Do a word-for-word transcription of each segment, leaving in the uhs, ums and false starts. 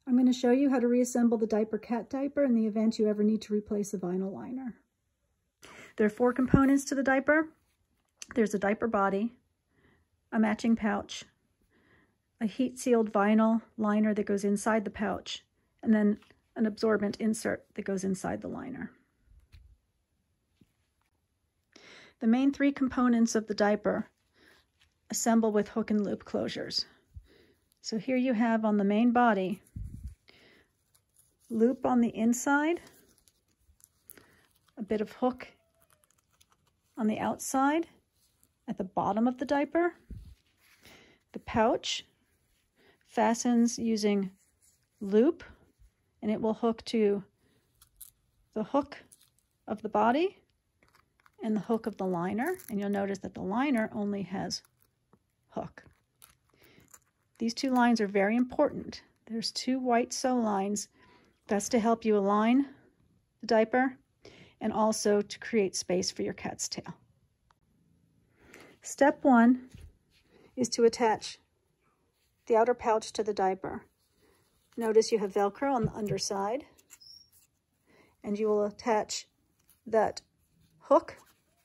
I'm going to show you how to reassemble the Diaper cat diaper in the event you ever need to replace a vinyl liner. There are four components to the diaper. There's a diaper body, a matching pouch, a heat-sealed vinyl liner that goes inside the pouch, and then an absorbent insert that goes inside the liner. The main three components of the diaper assemble with hook and loop closures. So here you have on the main body, loop on the inside, a bit of hook on the outside at the bottom of the diaper. The pouch fastens using loop, and it will hook to the hook of the body and the hook of the liner, and you'll notice that the liner only has hook. These two lines are very important. There's two white sew lines. That's to help you align the diaper and also to create space for your cat's tail. Step one is to attach the outer pouch to the diaper. Notice you have Velcro on the underside, and you will attach that hook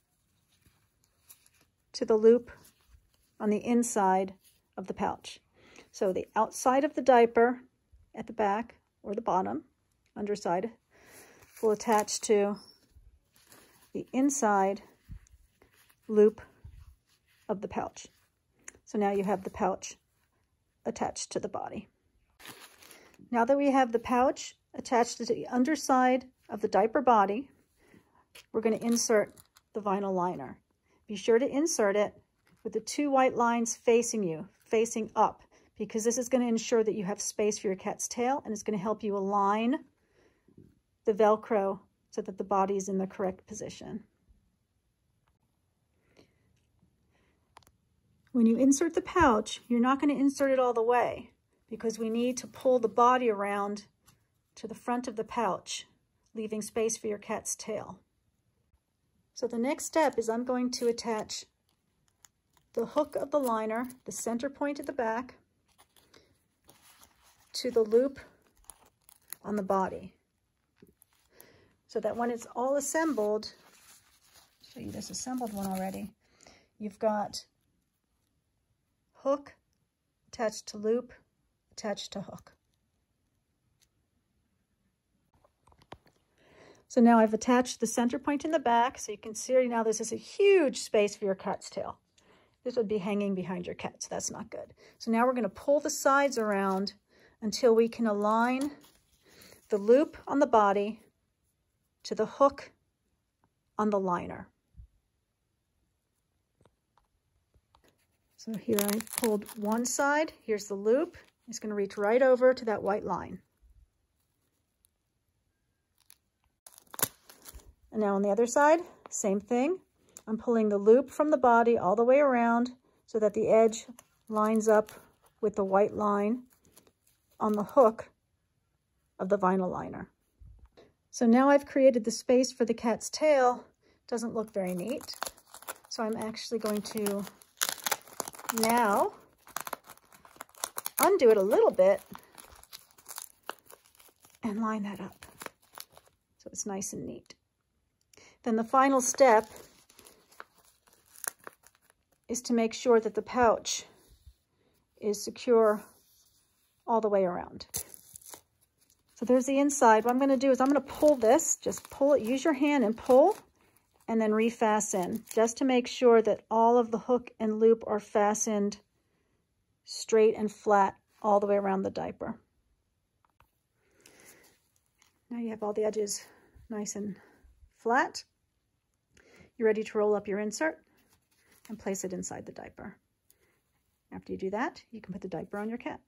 to the loop on the inside of the pouch. So the outside of the diaper at the back or the bottom, underside, will attach to the inside loop of the pouch. So now you have the pouch attached to the body. Now that we have the pouch attached to the underside of the diaper body, we're going to insert the vinyl liner. Be sure to insert it with the two white lines facing you, facing up, because this is going to ensure that you have space for your cat's tail, and it's going to help you align the Velcro so that the body is in the correct position. When you insert the pouch, you're not going to insert it all the way because we need to pull the body around to the front of the pouch, leaving space for your cat's tail. So the next step is I'm going to attach the hook of the liner, the center point at the back, to the loop on the body, so that when it's all assembled, I'll show you this assembled one already, you've got hook attached to loop, attached to hook. So now I've attached the center point in the back, so you can see now this is a huge space for your cat's tail. This would be hanging behind your cat, so that's not good. So now we're going to pull the sides around until we can align the loop on the body to the hook on the liner. So here I pulled one side, here's the loop. It's going to reach right over to that white line. And now on the other side, same thing. I'm pulling the loop from the body all the way around so that the edge lines up with the white line on the hook of the vinyl liner. So now I've created the space for the cat's tail. Doesn't look very neat. So I'm actually going to now undo it a little bit and line that up so it's nice and neat. Then the final step is to make sure that the pouch is secure all the way around. So there's the inside. What I'm going to do is I'm going to pull this, just pull it, use your hand and pull, and then refasten, just to make sure that all of the hook and loop are fastened straight and flat all the way around the diaper. Now you have all the edges nice and flat. You're ready to roll up your insert and place it inside the diaper. After you do that, you can put the diaper on your cat.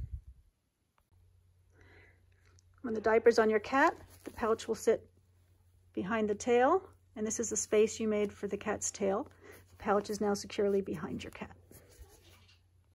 When the diaper's on your cat, the pouch will sit behind the tail, and this is the space you made for the cat's tail. The pouch is now securely behind your cat.